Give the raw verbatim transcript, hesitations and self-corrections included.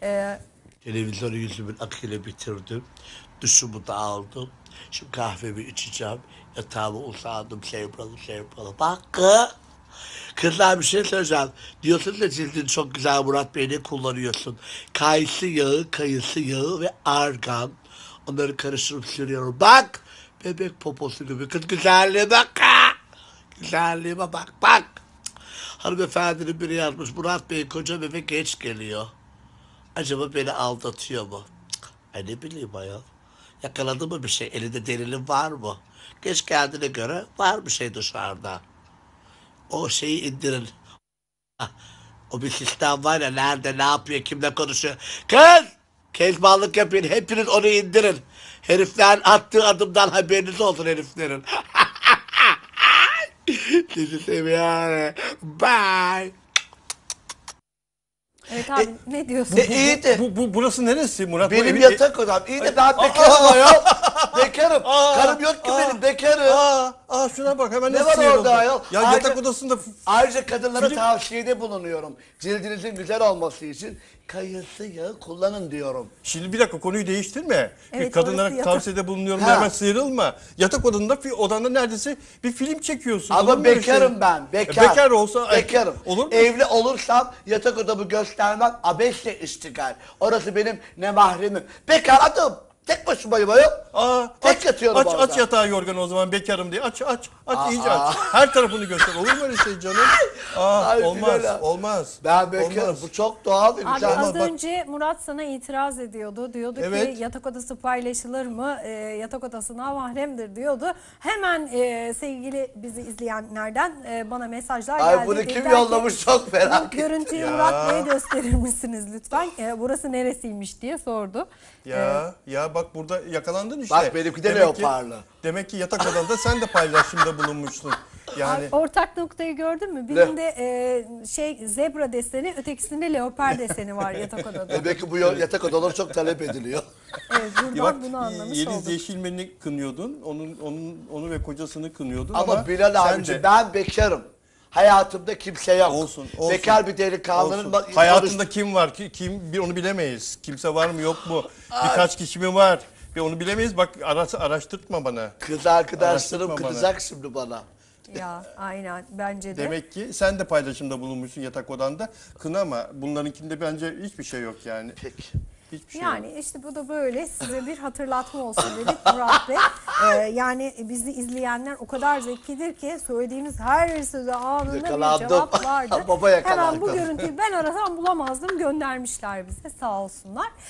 Ee, Televizyonu yüzümün akıyla bitirdim. Duşumu da aldım. Şimdi kahvemi içeceğim. Yatağıma uzandım. Şey yapalım, şey yapalım. Bak kız. Kızlar bir şey söyleyeceğim. Diyorsun da cildin çok güzel Murat Bey, ne kullanıyorsun? Kayısı yağı, kayısı yağı ve argan. Onları karıştırıp sürüyorum. Bak. Bebek poposu gibi. Kız güzelliğe bak. Ha! Güzelliğime bak bak. Hanımefendinin biri yazmış. Murat Bey koca bebek geç geliyor. Acaba beni aldatıyor mu? Cık, Ay ne bileyim ayol. Yakaladı mı bir şey? Elinde delilim var mı? Geç geldiğine göre var bir şey dışarıda. O şeyi indirin. Ah, O bir sistem var ya, nerede, ne yapıyor, kimle konuşuyor. Kız! Kezbanlık yapın. Hepiniz onu indirin. Herifler attığı adımdan haberiniz olsun heriflerin. Sizi seviyorum. Bye. evet abi ne diyorsun? E, iyi de Bu, bu burası neresi Murat? Bu benim evi- yatak odam. İyi de ben bekarım ayol. Bekarım. Aa, Karım yok ki aa, benim, bekarım. Aa, aa şuna bak hemen Ne nasıl var sinir orada oldu. ayol? Ya Ayrıca- yatak odasında f- Ayrıca kadınlara Film- tavsiyede bulunuyorum. Cildinizin güzel olması için kayısı yağı kullanın diyorum. Şimdi bir dakika konuyu değiştirme. Evet, bir kadınlara orası yatak- tavsiyede bulunuyorum Ha. hemen sıyrılma. Yatak odanda fi- odanda neredeyse bir film çekiyorsun. Olur Ama mu öyle bekarım şey? ben. E, Bekar. bekar olsa ay, Bekarım. olur mu? Evli olursam yatak odamı göstermem. Abesle iştigal. Orası benim ne mahremim. Bekar adım. Tek başımayım ayol. Aa, Tek aç, yatıyorum aç, orada. aç yatağı yorganı o zaman bekarım diye. Aç aç aç Aa. iyice aç. Her tarafını göster. Olur mu öyle şey canım? Aa, Ay, olmaz Bilal. olmaz. Ben bekarım. Olmaz. Bu çok doğal ve Abi güzel. az Ama bak- önce Murat sana itiraz ediyordu. Diyordu Evet. ki yatak odası paylaşılır mı? Ee, yatak odası namahremdir diyordu. Hemen e, sevgili bizi izleyenlerden e, bana mesajlar geldi. Ay bunu kim Dediler ki, yollamış çok merak "Bu ettim. görüntüyü Ya. Murat Bey'e gösterir misiniz lütfen? E, burası neresiymiş diye sordu. Ya ya bak burada yakalandın işte. Bak benimki de Demek ki- leoparlı. Demek ki yatak odanda sen de paylaşımda bulunmuşsun. Yani Abi, ortak noktayı gördün mü? Birinde e, şey zebra deseni, ötekisinde leopar deseni var yatak odada. Demek ki bu yatak odaları çok talep ediliyor. Evet, ya buradan bak bunu anlamış Yeliz olduk. Yeşilmen'i kınıyordun. Onun onun onu ve kocasını kınıyordun ama, Ama Bilal sen abiciğim de- ben bekarım. Hayatımda kimse yok. Olsun, olsun. Bekar bir delikanlının... Olsun. ba- Hayatında kim var ki kim bir onu bilemeyiz. Kimse var mı yok mu? Birkaç kişi mi var? Bir onu bilemeyiz. Bak ara, araştırtma bana. Kız arkadaşlarım Araştırma kızacak şimdi bana. Ya aynen bence de. Demek ki sen de paylaşımda bulunmuşsun yatak odanda. Kına ama bunlarınkinde bence hiçbir şey yok yani. Peki. Hiçbir şey yok. Yani işte bu da böyle size bir hatırlatma olsun dedik Murat Bey. Ee, yani bizi izleyenler o kadar zekidir ki söylediğimiz her söze anında bir Yakalandım. cevap vardı. Baba yakalandı. Hemen bu görüntüyü ben arasam bulamazdım, göndermişler bize, sağ olsunlar.